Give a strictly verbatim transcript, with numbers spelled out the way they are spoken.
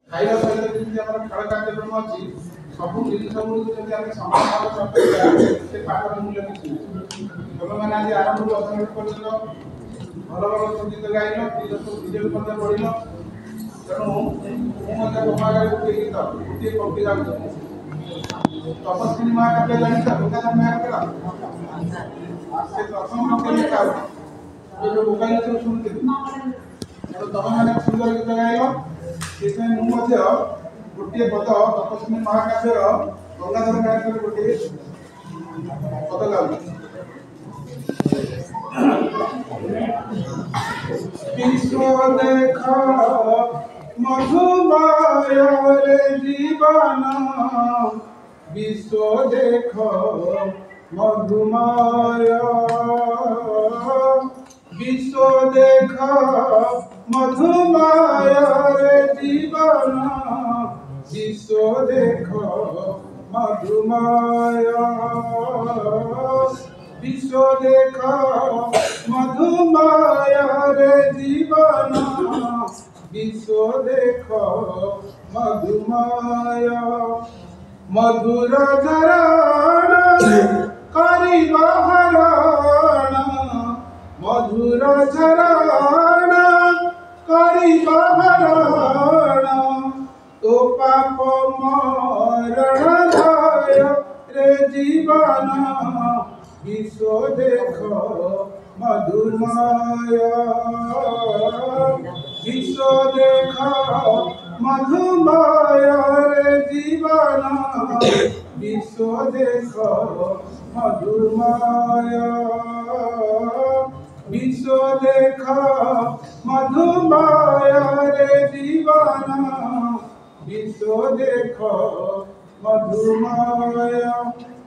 खाଇବା सहित जमी आम खेल कार्यक्रम अच्छी सब जिन सब समाज से पाठर मूल्य किसी तुम मैंने आज आरंभ दस मिनट पर्यटन भल भल संगीत गाइल विजय पढ़ल तेणु मुझे तुम्हारे गोटे गीत गोटे पंक्ति गाँव तपस्विनी महाकाव्य जानी गंगाधर महाकाव्य से प्रथम पंक्ति लिखा जो मोबाइल सब शुणुती तुम मैंने सुंदर गीत गाइल इसमें मुझे गोटे पद तपस्विनी महाकाव्यर गंगाधर महाकाव्य गोटे पद गाँव विश्व देख मधुमय जीवन विश्व देख मधुमय विश्व देख मधुमय जीवन विश्व देख मधुमय विश्व देख मधुमय जीवन विश्व देख मधुमय मधुर धरण करिबहरण मधुर धरण करिबहरण तो पाप मरण भय रे जीवन विश्व देख मधुमय विश्व देख मधुमय जीवन विश्व देख मधुमय विश्व देख मधुमय जीवन विश्व देख मधुमय।